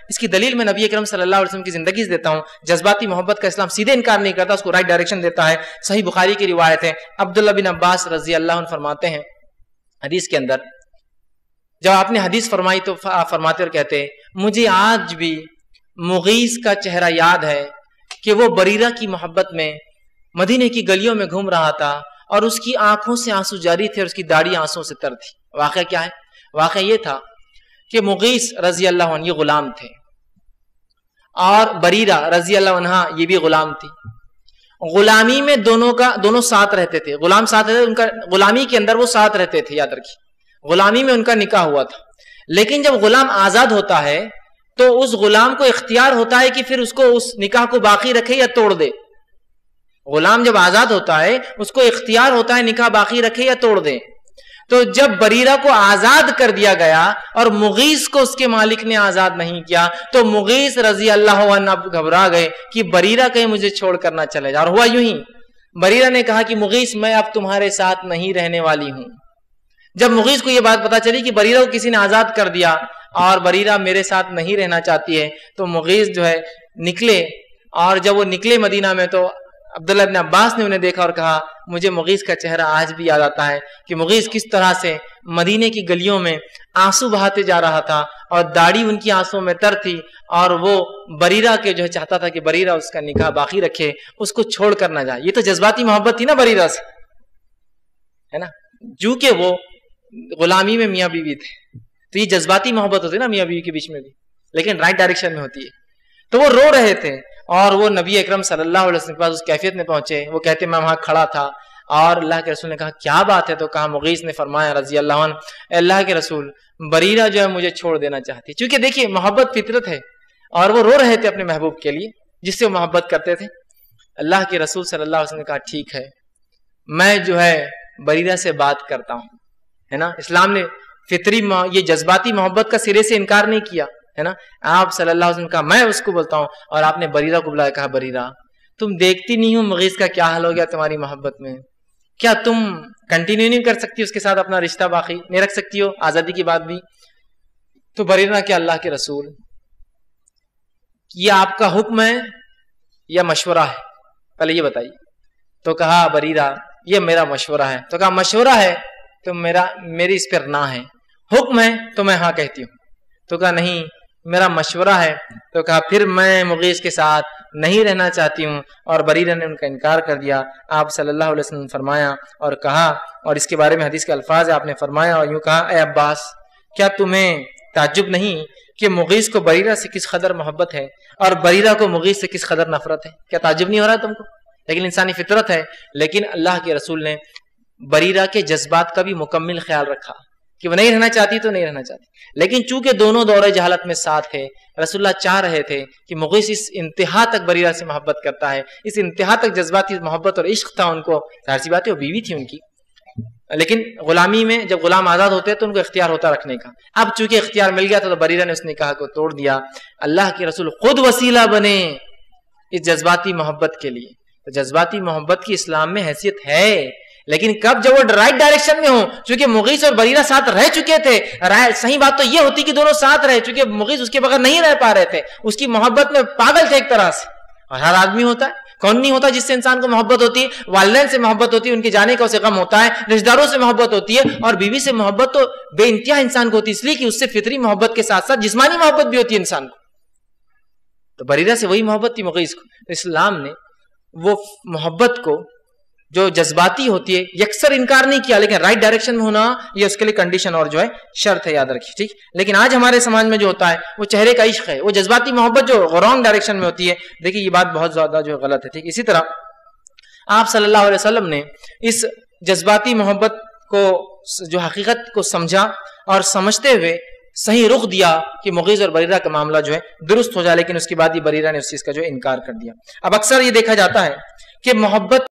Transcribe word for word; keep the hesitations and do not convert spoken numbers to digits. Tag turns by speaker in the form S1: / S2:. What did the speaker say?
S1: اس کی دلیل میں نبی اکرم صلی اللہ علیہ وسلم کی زندگی سے دیتا ہوں. جذباتی محبت کا اسلام سیدھے انکار نہیں کرتا، اس کو رائٹ ڈائریکشن دیتا ہے. صحیح بخاری کی روایت ہے، عبداللہ بن عباس رضی اللہ عنہ فرماتے ہیں حدیث کے اندر، جب آپ نے حدیث فرمائی تو فرماتے اور کہتے ہیں مجھے آج بھی مغیث کا چہرہ یاد ہے کہ وہ بریرہ کی محبت میں مدینے کی گلیوں میں گھوم رہا تھا اور اس کی آنکھوں سے آنسو جاری تھے اور اس کی داڑھی آنسوں سے تر تھی. واقعہ کیا ہے؟ واقعہ یہ تھا کہ مغیث رضی اللہ عنہ یہ غلام تھے اور بریرہ رضی اللہ عنہ یہ بھی غلام تھی. غلامی میں دونوں کا دونوں ساتھ رہتے تھے، غلام ساتھ رہتے تھے، ان کا غلامی کے اندر وہ ساتھ رہتے تھے. یاد رکھیے غلامی میں ان کا نکاح ہوا تھا، لیکن جب غلام آزاد ہوتا ہے تو اس غلام کو اختیار ہوتا ہے کہ پھر اس کو اس نکاح کو باقی رکھے یا توڑ دے. غلام جب آزاد ہوتا ہے اس کو اختیار ہوتا ہے نکاح باقی رکھے یا توڑ دے. تو جب بریرہ کو آزاد کر دیا گیا اور مغیث کو اس کے مالک نے آزاد نہیں کیا تو مغیث رضی اللہ عنہ گھبرا گئے کہ بریرہ کہیں مجھے چھوڑ کر نہ چلے جا. اور ہوا یوں ہی، بریرہ نے کہا کہ مغیث میں اب تمہارے ساتھ نہیں رہنے والی ہوں. جب مغیث کو یہ بات پتا چلی کہ بریرہ کو کسی نے آزاد کر دیا اور بریرہ میرے ساتھ نہیں رہنا چاہتی ہے تو مغیث جو ہے نکلے. اور جب وہ نکلے مدینہ میں تو عبداللہ بن عباس نے انہیں دیکھا اور کہا مجھے مغیث کا چہرہ آج بھی یاد آتا ہے کہ مغیث کس طرح سے مدینے کی گلیوں میں آنسو بہاتے جا رہا تھا اور داڑھی ان کی آنسوں میں تر تھی اور وہ بریرہ کے جو ہے چاہتا تھا کہ بریرہ اس کا نکاح باقی رکھے، اس کو چھوڑ کر نہ جائے. یہ تو جذباتی محبت تھی نا بریرہ سے، ہے نا، جو کہ وہ غلامی میں میاں بیوی تھے. تو یہ جذباتی محبت ہوتی ہے نا میاں بیوی کے بیچ میں بھی، لیکن رائٹ ڈائریکشن میں ہوتی ہے. تو وہ رو رہے تھے اور وہ نبی اکرم صلی اللہ علیہ وسلم کے پاس اس کیفیت میں پہنچے. وہ کہتے میں وہاں کھڑا تھا اور اللہ کے رسول نے کہا کیا بات ہے؟ تو کہا مغیث نے فرمایا رضی اللہ عنہ اے اللہ کے رسول بریرہ جو ہے مجھے چھوڑ دینا چاہتی. چونکہ دیکھیے محبت فطرت ہے اور وہ رو رہے تھے اپنے محبوب کے لیے جس سے وہ محبت کرتے تھے. اللہ کے رسول صلی اللہ علیہ وسلم نے کہا ٹھیک ہے میں جو ہے بریرہ سے بات کرتا ہوں، ہے نا. اسلام نے فطری یہ جذباتی محبت کا سرے سے انکار نہیں کیا، ہے نا. آپ صلی اللہ علیہ وسلم نے کہا میں اس کو بولتا ہوں اور آپ نے بریرہ کو بلایا. کہا بریرہ تم دیکھتی نہیں ہو مغیث کا کیا حال ہو گیا تمہاری محبت میں، کیا تم کنٹینیو نہیں کر سکتی اس کے ساتھ اپنا رشتہ باقی نہیں رکھ سکتی ہو آزادی کی بات بھی؟ تو بریرہ کہ اللہ کے رسول یہ آپ کا حکم ہے یا مشورہ ہے؟ پہلے یہ بتائیے. تو کہا بریرہ یہ میرا مشورہ ہے. تو کہا مشورہ ہے تو میرا میری اس پر نہ ہے، حکم ہے تو میں ہاں کہتی ہوں. تو کہا نہیں میرا مشورہ ہے. تو کہا پھر میں مغیث کے ساتھ نہیں رہنا چاہتی ہوں. اور بریرہ نے ان کا انکار کر دیا. آپ صلی اللہ علیہ وسلم نے فرمایا اور کہا، اور اس کے بارے میں حدیث کے الفاظ ہے، آپ نے فرمایا اور یوں کہا اے عباس کیا تمہیں تعجب نہیں کہ مغیث کو بریرہ سے کس قدر محبت ہے اور بریرہ کو مغیث سے کس قدر نفرت ہے؟ کیا تعجب نہیں ہو رہا تم کو؟ لیکن انسانی فطرت ہے. لیکن اللہ کے رسول نے بریرہ کے جذبات کا بھی مکمل خیال رکھا کہ وہ نہیں رہنا چاہتی تو نہیں رہنا چاہتی. لیکن چونکہ دونوں دور جہالت میں ساتھ تھے، رسول اللہ چاہ رہے تھے کہ مغیث اس انتہا تک بریرہ سے محبت کرتا ہے، اس انتہا تک جذباتی محبت اور عشق تھا ان کو. ظاہر سی بات ہے وہ بیوی تھی ان کی، لیکن غلامی میں جب غلام آزاد ہوتے تو ان کو اختیار ہوتا رکھنے کا. اب چونکہ اختیار مل گیا تھا تو بریرہ نے اس نکاح کو توڑ دیا. اللہ کے رسول خود وسیلہ بنے اس جذباتی محبت کے لیے. تو جذباتی محبت کی اسلام میں حیثیت ہے، لیکن کب؟ جب وہ رائٹ ڈائریکشن میں ہوں. چونکہ مغیث اور بریرہ ساتھ رہ چکے تھے. صحیح بات تو یہ ہوتی کہ دونوں ساتھ رہے، چونکہ مغیث اس کے بغیر نہیں رہ پا رہے تھے، اس کی محبت میں پاگل تھے ایک طرح سے. اور ہر آدمی ہوتا ہے، کون نہیں ہوتا جس سے انسان کو محبت ہوتی ہے؟ والدین سے محبت ہوتی ہے، ان کے جانے کا اسے غم ہوتا ہے. رشتہ داروں سے محبت ہوتی ہے، اور بیوی سے محبت تو بے انتہا انسان کو ہوتی ہے، اس لیے کہ اس سے فطری محبت کے ساتھ ساتھ جسمانی محبت بھی ہوتی ہے انسان کو. تو بریرہ سے وہی محبت تھی مغیث کو. اسلام نے وہ محبت کو جو جذباتی ہوتی ہے یکسر انکار نہیں کیا، لیکن رائٹ ڈائریکشن میں ہونا یہ اس کے لیے کنڈیشن اور جو ہے شرط ہے، یاد رکھیے ٹھیک. لیکن آج ہمارے سماج میں جو ہوتا ہے وہ چہرے کا عشق ہے، وہ جذباتی محبت جو رانگ ڈائریکشن میں ہوتی ہے. دیکھیے یہ بات بہت زیادہ جو غلط ہے ٹھیک. اسی طرح آپ صلی اللہ علیہ وسلم نے اس جذباتی محبت کو جو حقیقت کو سمجھا اور سمجھتے ہوئے صحیح رخ دیا کہ مغیث اور بریرہ کا معاملہ جو ہے درست ہو جائے، لیکن اس کے بعد یہ بریرہ نے اس چیز کا جو انکار کر دیا. اب اکثر یہ دیکھا جاتا ہے کہ محبت